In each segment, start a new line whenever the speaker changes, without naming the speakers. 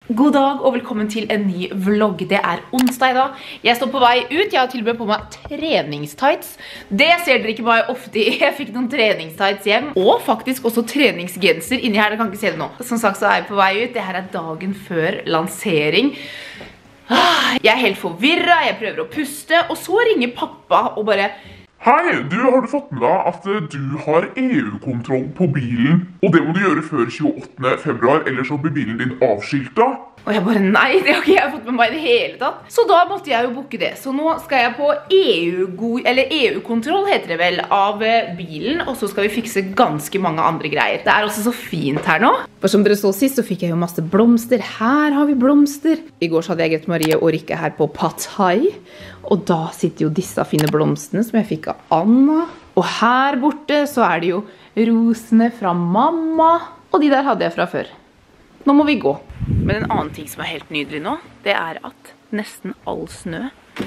God dag og velkommen til en ny vlogg. Det er onsdag i dag. Jeg står på vei ut. Jeg har til og med på meg treningstights. Det ser dere ikke meg ofte i. Jeg fikk noen treningstights hjem. Og faktisk også treningsgenser inni her. Dere kan ikke se det nå. Som sagt så er jeg på vei ut. Dette er dagen før lansering. Jeg er helt forvirret. Jeg prøver å puste. Og så ringer pappa og bare...
Hei, har du fått med deg at du har EU-kontroll på bilen, og det må du gjøre før 28. februar, ellers så blir bilen din avskiltet?
Og jeg bare, nei, det har ikke jeg fått med meg i det hele tatt. Så da måtte jeg jo booke det. Så nå skal jeg på EU-kontroll, heter det vel, av bilen, og så skal vi fikse ganske mange andre greier. Det er også så fint her nå. For som dere så sist, så fikk jeg jo masse blomster. Her har vi blomster. I går så hadde jeg Grete Marie og Rikke her på Pattaya, og da sitter jo disse fine blomstene som jeg fikk av Anna. Og her borte så er det jo rosene fra mamma, og de der hadde jeg fra før. Nå må vi gå. Men en annen ting som er helt nydelig nå, det er at nesten all snø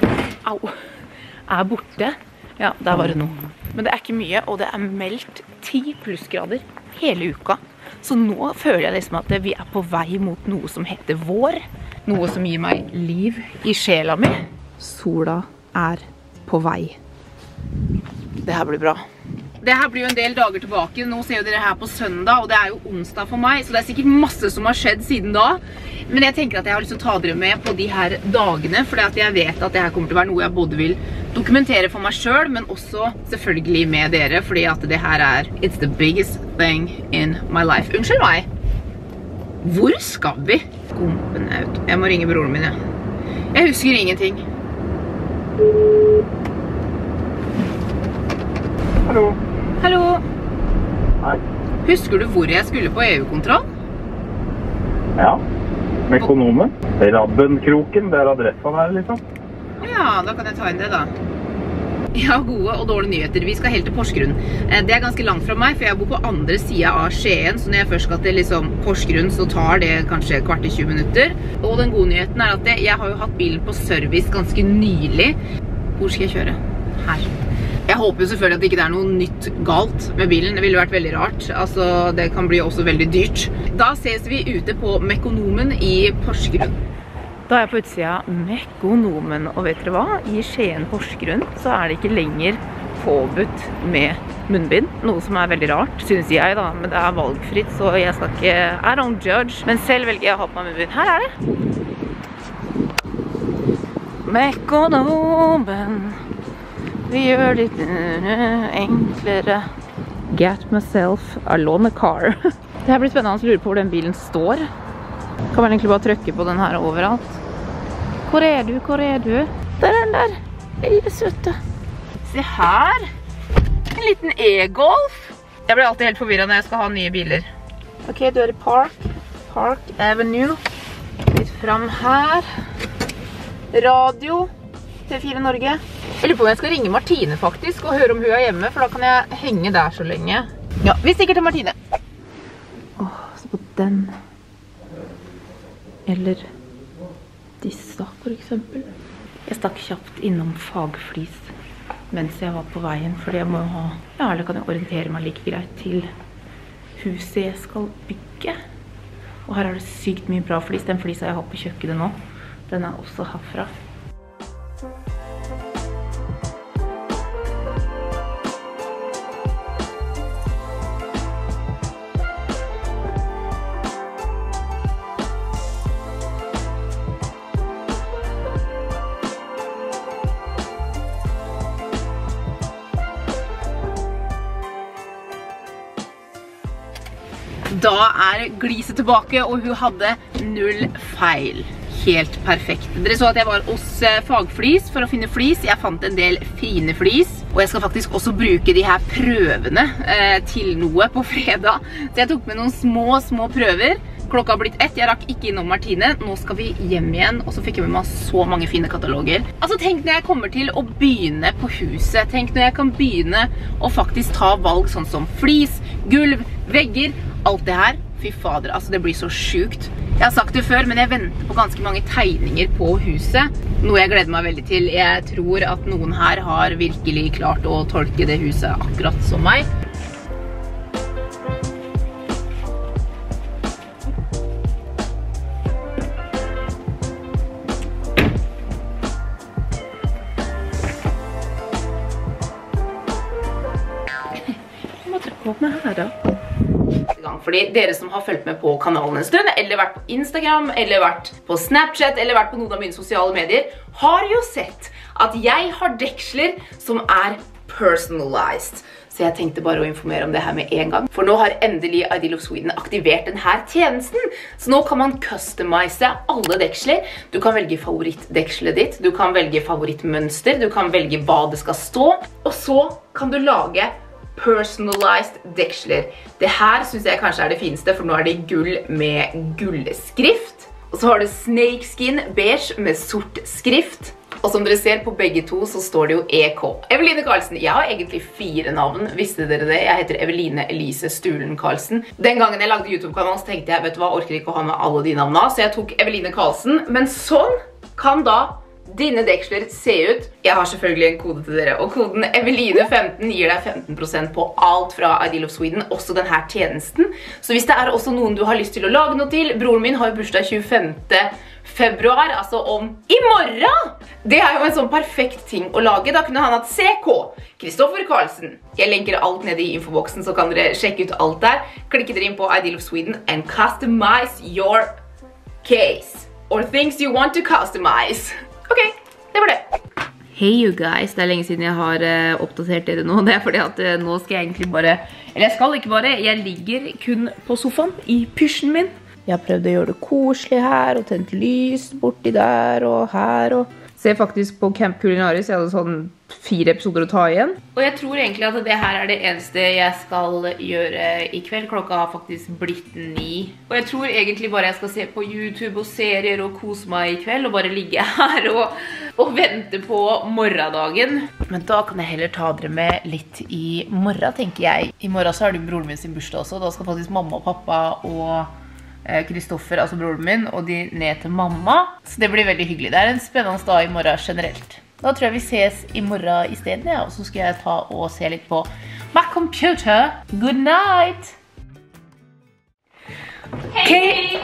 er borte. Ja, der var det noe. Men det er ikke mye, og det er meldt 10 plussgrader hele uka. Så nå føler jeg liksom at vi er på vei mot noe som heter vår. Noe som gir meg liv i sjela mi. Sola er på vei. Det her blir bra. Det her blir jo en del dager tilbake. Nå ser jo dere her på søndag, og det er jo onsdag for meg, så det er sikkert masse som har skjedd siden da. Men jeg tenker at jeg har lyst til å ta dere med på de her dagene, fordi at jeg vet at det her kommer til å være noe jeg både vil dokumentere for meg selv, men også selvfølgelig med dere, fordi at det her er it's the biggest thing in my life. Unnskyld meg. Hvor skal vi? Skumpen ut. Jeg må ringe broren min, ja. Jeg husker ingenting.
Hallo.
Hallo.
Hei.
Husker du hvor jeg skulle på EU-kontroll?
Ja, Mekonomen. Rabbenkroken, det er adressen her, liksom.
Ja, da kan jeg ta inn det da. Jeg har gode og dårlige nyheter. Vi skal helt til Porsgrunn. Det er ganske langt fra meg, for jeg bor på andre siden av Skien, så når jeg først skal til liksom Porsgrunn, så tar det kanskje kvart i 20 minutter. Og den gode nyheten er at jeg har jo hatt bilen på service ganske nylig. Hvor skal jeg kjøre? Her. Jeg håper jo selvfølgelig at det ikke er noe nytt galt med bilen. Det ville vært veldig rart. Altså, det kan bli også veldig dyrt. Da ses vi ute på Mekonomen i Porsgrunn. Da er jeg på utsida av Mekonomen, og vet dere hva? I Skien Porsgrunn så er det ikke lenger påbudt med munnbind. Noe som er veldig rart, synes jeg da. Men det er valgfritt, så jeg skal ikke... I don't judge. Men selv velger jeg å ha på meg munnbind. Her er det! Mekonomen. Vi gjør det litt enklere. Get myself alone a car. Det her blir spennende å lure på hvor den bilen står. Kan man egentlig bare trykke på den her overalt. Hvor er du? Hvor er du? Der er den der. Lille søtte. Se her. En liten e-golf. Jeg blir alltid helt forvirret når jeg skal ha nye biler. Ok, du er i Park Avenue. Litt fram her. Radio. T4 Norge. Jeg lurer på om jeg skal ringe Martine faktisk, og høre om hun er hjemme, for da kan jeg henge der så lenge. Ja, vi stikker til Martine. Se på den. Eller disse, for eksempel. Jeg stakk kjapt innom Fagflis mens jeg var på veien, fordi jeg må ha... Ja, eller kan jeg orientere meg like greit til huset jeg skal bygge. Og her er det sykt mye bra flis. Den flisa jeg har på kjøkkenet nå, den er også herfra. Da er Glise tilbake, og hun hadde 0 feil. Helt perfekt. Dere så at jeg var hos Fagflis for å finne flis. Jeg fant en del fine flis, og jeg skal faktisk også bruke de her prøvene til noe på fredag. Så jeg tok med noen små prøver. Klokka har blitt 1, jeg rakk ikke innom Martine. Nå skal vi hjem igjen, og så fikk jeg med meg så mange fine kataloger. Altså, tenk når jeg kommer til å begynne på huset. Tenk når jeg kan begynne å faktisk ta valg sånn som flis, gulv, vegger, alt det her. Fy fader, altså det blir så sjukt. Jeg har sagt det før, men jeg venter på ganske mange tegninger på huset. Noe jeg gleder meg veldig til. Jeg tror at noen her har virkelig klart å tolke det huset akkurat som meg. Fordi dere som har følt med på kanalen en stund, eller vært på Instagram, eller vært på Snapchat, eller vært på noen av mine sosiale medier, har jo sett at jeg har deksler som er personalized. Så jeg tenkte bare å informere om det her med en gang. For nå har endelig Ideal of Sweden aktivert denne tjenesten. Så nå kan man customize alle deksler. Du kan velge favorittdekslet ditt, du kan velge favorittmønster, du kan velge hva det skal stå. Og så kan du lage personalized deksler. Det her synes jeg kanskje er det fineste, for nå er det gull med gullskrift. Og så har du snakeskin beige med sort skrift. Og som dere ser på begge to, så står det jo EK. Eveline Karlsen. Jeg har egentlig 4 navn, visste dere det? Jeg heter Eveline Elise Stulen Karlsen. Den gangen jeg lagde YouTube-kanalen, så tenkte jeg, vet du hva, orker ikke å ha med alle de navnene, så jeg tok Eveline Karlsen. Men sånn kan da dine deksler se ut. Jeg har selvfølgelig en kode til dere, og koden Eveline15 gir deg 15% på alt fra Ideal of Sweden, også denne tjenesten. Så hvis det er også noen du har lyst til å lage noe til, broren min har jo bursdag 25. februar, altså om i morgen. Det er jo en sånn perfekt ting å lage. Da kunne han hatt CK, Kristoffer Karlsen. Jeg lenker alt nede i infoboksen, så kan dere sjekke ut alt der. Klikke dere inn på Ideal of Sweden and customize your case. Or things you want to customize. Ok, det var det. Hey you guys, det er lenge siden jeg har oppdatert dere nå. Det er fordi at nå skal jeg egentlig bare, eller jeg skal ikke bare, jeg ligger kun på sofaen i pysjen min. Jeg har prøvd å gjøre det koselig her, og tent lys borti der og her, og ser faktisk på Camp Culinaris. Jeg hadde sånn 4 episoder å ta igjen. Og jeg tror egentlig at det her er det eneste jeg skal gjøre i kveld. Klokka har faktisk blitt 9. Og jeg tror egentlig bare jeg skal se på YouTube og serier og kose meg i kveld, og bare ligge her og vente på morgendagen. Men da kan jeg heller ta dere med litt i morgen, tenker jeg. I morgen så er det broren min sin bursdag også. Da skal faktisk mamma og pappa og Kristoffer, altså broren min, og de ned til mamma. Så det blir veldig hyggelig. Det er en spennende dag i morgen generelt. Da tror jeg vi ses i morgen i stedet, ja. Og så skal jeg ta og se litt på my computer. Good night! Hei!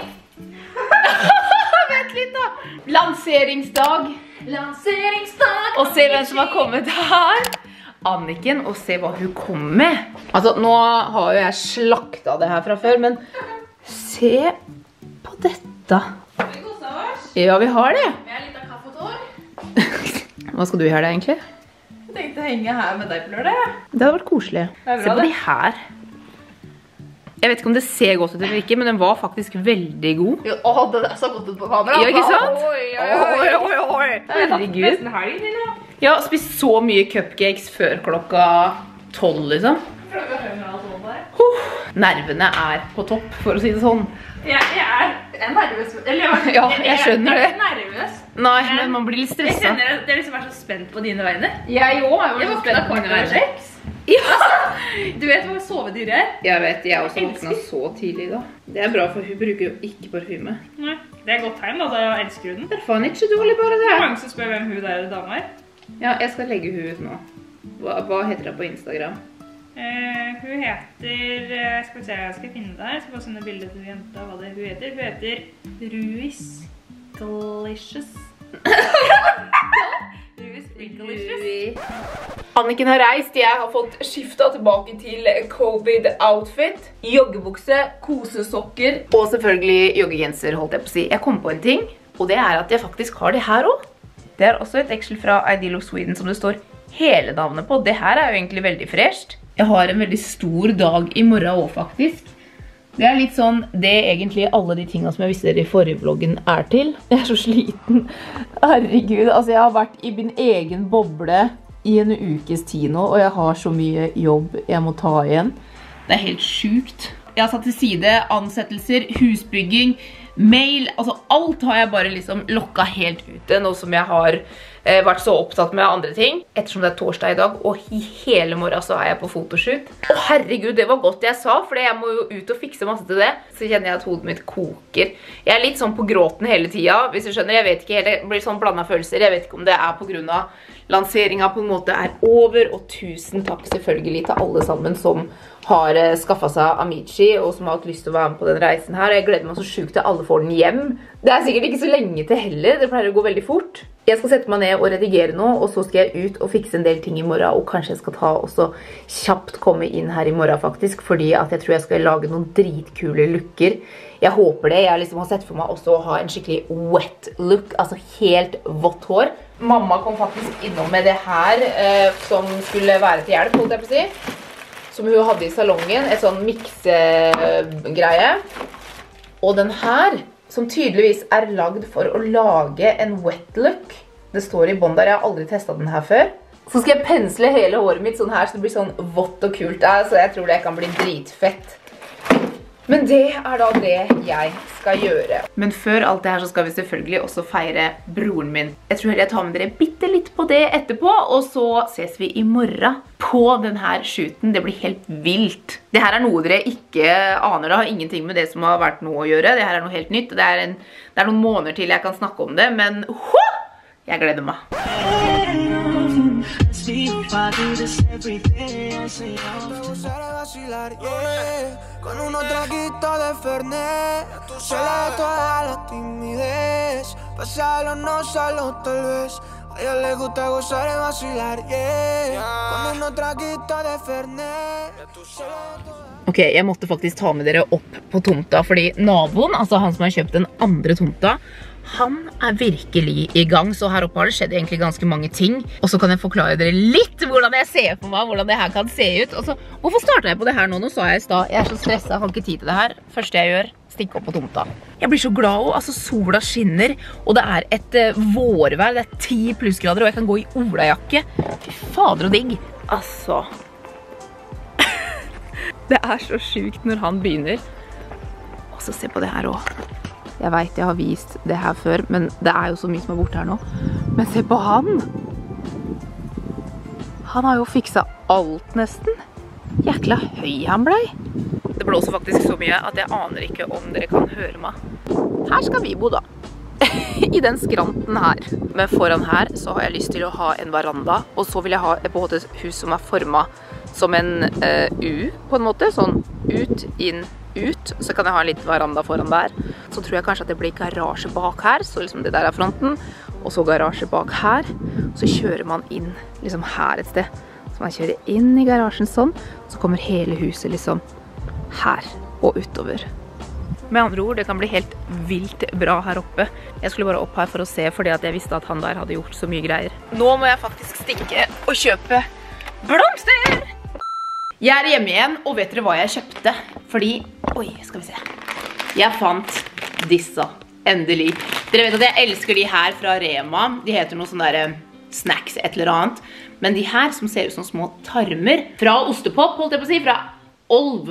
Vent litt da! Lanseringsdag. Lanseringsdag! Og se hvem som har kommet her. Anniken, og se hva hun kom med. Altså, nå har jo jeg slaktet det her fra før, men se på dette. Har vi koset oss? Ja, vi har det. Vi har litt av kaffetår. Hva skal du gjøre det egentlig? Jeg tenkte å henge her med deg på lørdag. Det hadde vært koselig. Se på de her. Jeg vet ikke om det ser godt ut eller ikke, men den var faktisk veldig god. Åh, det er så godt ut på kamera. Ja, ikke sant? Oi. Herregud. Jeg har spist så mye cupcakes før klokka 12, liksom. Nervene er på topp, for å si det sånn. Jeg er nervøs. Ja, jeg skjønner det. Jeg er ikke nervøs. Nei, men man blir litt stresset. Jeg kjenner at jeg liksom er så spent på dine vegne. Jeg også er så spent på dine vegne. Ja! Du vet hva sovedyr er? Jeg vet, jeg også våknet så tidlig da. Det er bra, for hun bruker jo ikke parfyme. Nei, det er godt tegn da, da elsker hun den. Det er faen ikke så dårlig bare det. Mange som spør hvem hun der dama er. Ja, jeg skal legge hun ut nå. Hva heter det på Instagram? Hun heter, skal vi se, jeg skal finne det her, jeg skal bare sende bildet til jenta hva det hun heter. Hun heter Ruis Delicious. Ruis Delicious. Anniken har reist, jeg har fått skiftet tilbake til COVID-outfit. Joggebukse, kosesokker og selvfølgelig joggegenser, holdt jeg på å si. Jeg kom på en ting, og det er at jeg faktisk har det her også. Det er også et deksel fra Ideal of Sweden som det står hele navnet på. Det her er jo egentlig veldig fresht. Jeg har en veldig stor dag i morgen også, faktisk. Det er litt sånn, det er egentlig alle de tingene som jeg visste dere i forrige vloggen er til. Jeg er så sliten. Herregud, altså jeg har vært i min egen boble i en ukes tid nå, og jeg har så mye jobb jeg må ta igjen. Det er helt sykt. Jeg har satt til side ansettelser, husbygging, mail, altså alt har jeg bare liksom lokket helt ute, nå som jeg har vært så opptatt med andre ting. Ettersom det er torsdag i dag, og i hele morgen så er jeg på fotoshoot. Å herregud, det var godt jeg sa, for jeg må jo ut og fikse masse til det. Så kjenner jeg at hodet mitt koker. Jeg er litt sånn på gråten hele tiden, hvis du skjønner. Jeg vet ikke helt, det blir sånn blandet følelser. Jeg vet ikke om det er på grunn av lanseringen på en måte er over, og tusen takk selvfølgelig til alle sammen som har skaffet seg Amici, og som har hatt lyst til å være med på den reisen her. Jeg gleder meg så sjukt til alle får den hjem. Det er sikkert ikke så lenge til heller, det pleier å gå veldig fort. Jeg skal sette meg ned og redigere nå, og så skal jeg ut og fikse en del ting i morgen, og kanskje jeg skal ta også kjapt komme inn her i morgen faktisk, fordi at jeg tror jeg skal lage noen dritkule looker. Jeg håper det. Jeg liksom har sett for meg også å ha en skikkelig wet look, altså helt vått hår. Mamma kom faktisk innom med det her, som skulle være til hjelp, holdt jeg på å si. Som hun hadde i salongen, et sånn miksegreie. Og den her, som tydeligvis er lagd for å lage en wet look. Det står i bånd der, jeg har aldri testet den her før. Så skal jeg pensle hele håret mitt sånn her, så det blir sånn vått og kult der, så jeg tror det kan bli dritfett. Men det er da det jeg skal gjøre. Men før alt det her så skal vi selvfølgelig også feire broren min. Jeg tror jeg tar med dere bitte litt på det etterpå, og så ses vi i morgen på denne shooten. Det blir helt vilt. Det her er noe dere ikke aner, det har ingenting med det som har vært noe å gjøre. Det her er noe helt nytt. Det er noen måneder til jeg kan snakke om det, men jeg gleder meg.
Con unos traguitos de Fernet, se le toda la timidez. Pasarlo no solo tal vez. A ella le gusta gozar y vacilar, yeah. Con unos traguitos de Fernet.
Ok, jeg måtte faktisk ta med dere opp på tomta, fordi naboen, altså han som har kjøpt den andre tomta, han er virkelig i gang, så her oppe har det skjedd egentlig ganske mange ting. Og så kan jeg forklare dere litt hvordan jeg ser på meg, hvordan det her kan se ut. Og så, hvorfor startet jeg på det her nå? Nå sa jeg i stad, jeg er så stresset, jeg har ikke tid til det her. Første jeg gjør, stikke opp på tomta. Jeg blir så glad også, altså sola skinner, og det er et vårvær, det er 10 plussgrader, og jeg kan gå i olajakke. Fy fader og digg. Altså, det er så sykt når han begynner. Og så se på det her også. Jeg vet jeg har vist det her før, men det er jo så mye som er borte her nå. Men se på han! Han har jo fikset alt nesten. Jækla høy han ble. Det blåser faktisk så mye at jeg aner ikke om dere kan høre meg. Her skal vi bo da. I den skranten her. Men foran her så har jeg lyst til å ha en veranda, og så vil jeg ha et hus som er formet som en U på en måte. Sånn ut, inn, ut. Så kan jeg ha en liten veranda foran der. Så tror jeg kanskje at det blir garasje bak her, så liksom det der er fronten, og så garasje bak her. Så kjører man inn liksom her et sted. Så man kjører inn i garasjen sånn, så kommer hele huset liksom her og utover. Med andre ord, det kan bli helt vilt bra her oppe. Jeg skulle bare opp her for å se, fordi at jeg visste at han der hadde gjort så mye greier. Nå må jeg faktisk stikke og kjøpe blomster! Jeg er hjemme igjen, og vet dere hva jeg kjøpte? Fordi, oi, skal vi se. Jeg fant disse, endelig. Dere vet at jeg elsker de her fra Rema. De heter noe sånn der snacks, et eller annet. Men de her som ser ut som små tarmer, fra ostepop, holdt jeg på å si, fra Olv.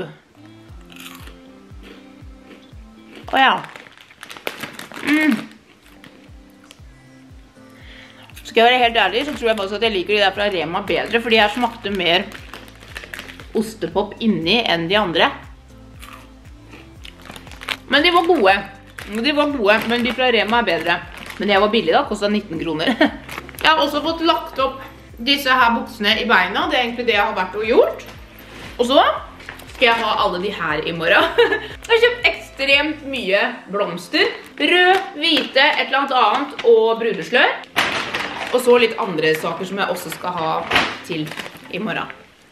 Åja. Skal jeg være helt ærlig, så tror jeg faktisk at jeg liker de der fra Rema bedre, fordi jeg smakte mer ostepop inni enn de andre. Men de var gode. Men de fra Rema er bedre. Men de var billige da, kostet 19 kroner. Jeg har også fått lagt opp disse her buksene i beina. Det er egentlig det jeg har vært og gjort. Og så skal jeg ha alle de her i morgen. Jeg har kjøpt ekstremt mye blomster. Rød, hvite, et eller annet og brudeslør. Og så litt andre saker som jeg også skal ha til i morgen.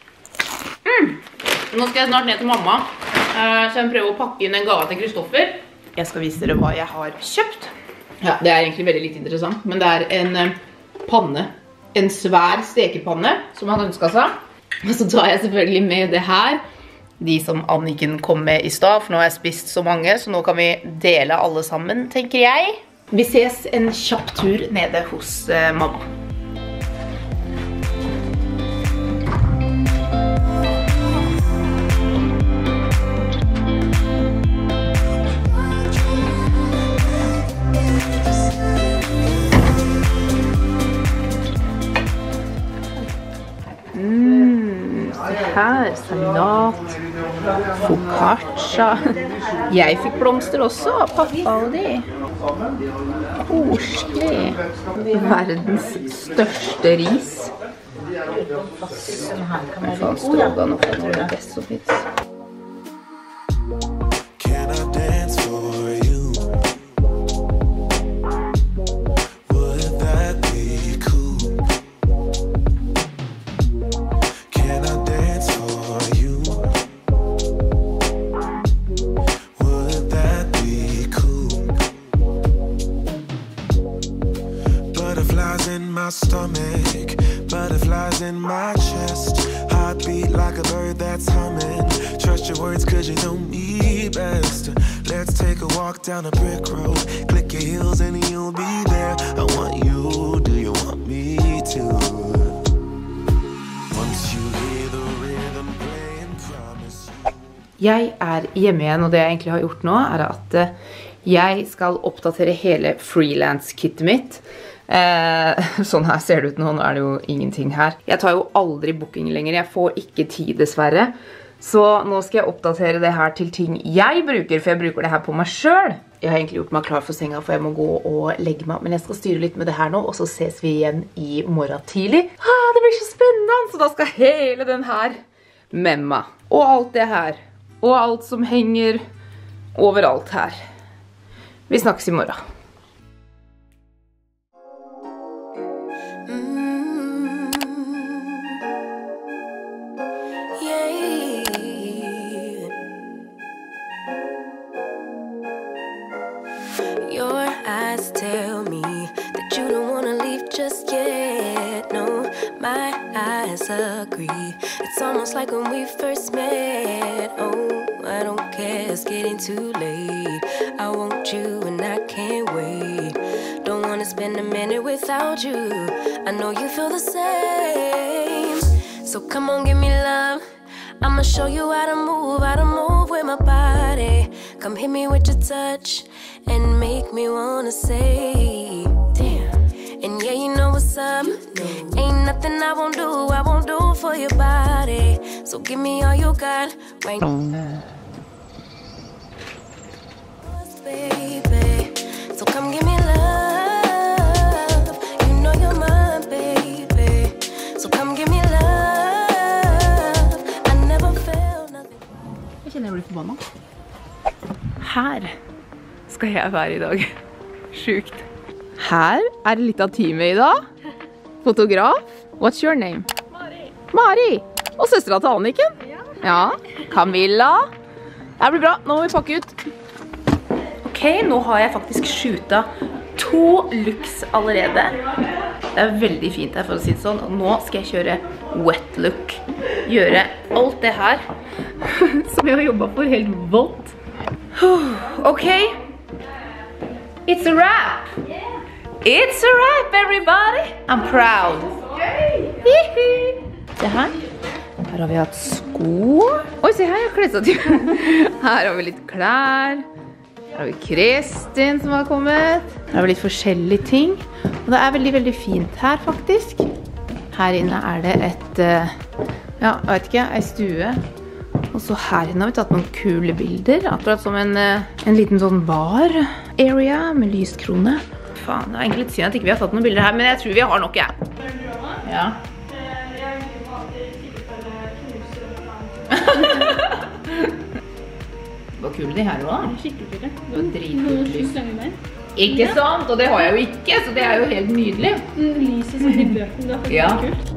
Nå skal jeg snart ned til mamma, så jeg prøver å pakke inn en gave til Kristoffer. Jeg skal vise dere hva jeg har kjøpt. Ja, det er egentlig veldig litt interessant, men det er en panne. En svær stekepanne, som han ønsket seg. Og så tar jeg selvfølgelig med det her. De som Anniken kom med i stad, for nå har jeg spist så mange, så nå kan vi dele alle sammen, tenker jeg. Vi ses en kjapp tur nede hos mamma. Her, salat, focaccia. Jeg fikk blomster også, pappa og de. Koselig. Verdens største ris. Den her kan være litt stroganoff, jeg tror det er best som finnes. Would that
my stomach, butterflies in my chest, heartbeat like a bird that's humming. Trust your words cause you know me best. Let's take a walk down a brick road, click your heels and you'll be there. I want you, do you want me to? Once you hear the rhythm play and promise you.
Jeg hjemme igjen, og det jeg egentlig har gjort nå at jeg skal oppdatere hele freelance-kittet mitt. Sånn her ser det ut nå er det jo ingenting her. Jeg tar jo aldri booking lenger, jeg får ikke tid dessverre. Så nå skal jeg oppdatere det her til ting jeg bruker, for jeg bruker det her på meg selv. Jeg har egentlig gjort meg klar for senga, for jeg må gå og legge meg. Men jeg skal styre litt med det her nå, og så ses vi igjen i morgen tidlig. Det blir så spennende, så da skal hele den her med meg. Og alt det her. Og alt som henger overalt her. Vi snakkes i morgen.
Your eyes tell me that you don't want to leave just yet. No, my eyes agree. It's almost like when we first met. Oh, I don't care, it's getting too late. I want you and I can't wait. Don't want to spend a minute without you. I know you feel the same. So come on, give me love. I'ma show you how to move with my body. Come hit me with your touch and make me wanna say, damn. And yeah, you know what's up. Ain't nothing I won't do for your body. So give me all you got right now, baby. So come give me love. You know you're mine, baby. So come give me love.
Jeg kjenner jeg blir forbannet. Her skal jeg være i dag. Sjukt. Her det litt av teamet i dag. Fotograf. What's your name? Mari. Mari! Og søstera til Anniken? Ja. Camilla. Det blir bra. Nå må vi pakke ut. Ok, nå har jeg faktisk skjutet 2 looks allerede. Det veldig fint her, for å si det sånn. Og nå skal jeg kjøre wet look. Gjøre alt det her som jeg har jobbet for helt vondt. Ok. It's a wrap. It's a wrap, everybody. I'm proud. Se her. Her har vi hatt sko. Oi, se her, jeg har klesstativ. Her har vi litt klær. Her har vi Kristin som har kommet. Her har vi litt forskjellige ting. Og det veldig, veldig fint her, faktisk. Her inne det et, ja, jeg vet ikke, en stue. Og så her inne har vi tatt noen kule bilder. Akkurat som en liten sånn bar area med lyskrone. Faen, det egentlig litt synd at ikke vi har tatt noen bilder her, men jeg tror vi har nok, ja. Det var kule de her også.
Skikkelig kule.
Det var dritkult lys. Ikke sant? Og det har jeg jo ikke, så det jo helt nydelig.
Lyset som i bøken, det faktisk kult.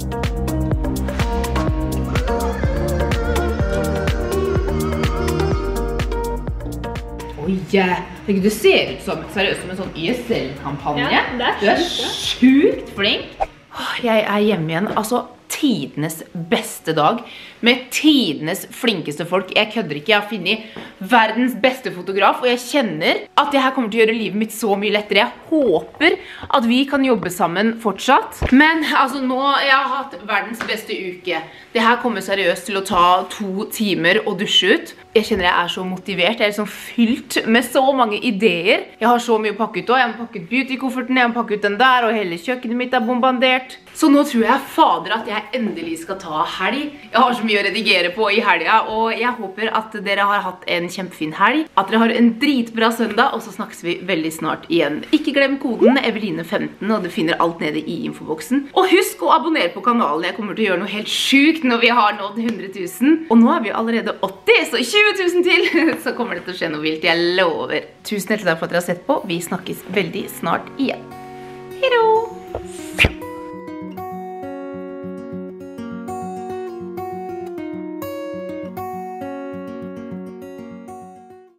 Du ser ut som seriøst som en sånn YSL-kampanje.
Ja,
du sjukt flink. Jeg hjemme igjen, altså tidenes beste dag med tidenes flinkeste folk. Jeg kødder ikke, jeg har funnet verdens beste fotograf, og jeg kjenner at det her kommer til å gjøre livet mitt så mye lettere. Jeg håper at vi kan jobbe sammen fortsatt. Men altså nå, jeg har hatt verdens beste uke. Det her kommer seriøst til å ta 2 timer å dusje ut. Jeg kjenner jeg så motivert, jeg liksom fylt med så mange ideer. Jeg har så mye å pakke ut også. Jeg må pakke ut beauty-kofferten, jeg må pakke ut den der, og hele kjøkkenet mitt bombardert. Så nå tror jeg fader at jeg endelig skal ta helg. Jeg har så mye å redigere på i helga, og jeg håper at dere har hatt en kjempefin helg. At dere har en dritbra søndag, og så snakkes vi veldig snart igjen. Ikke glem koden Eveline15, og du finner alt nede i infoboksen. Og husk å abonnere på kanalen, jeg kommer til å gjøre noe helt sjukt når vi har nådd 100 000. Og nå vi allerede 80, så 20 000 til, så kommer det til å skje noe vilt, jeg lover. Tusen hjertelig takk for at dere har sett på. Vi snakkes veldig snart igjen.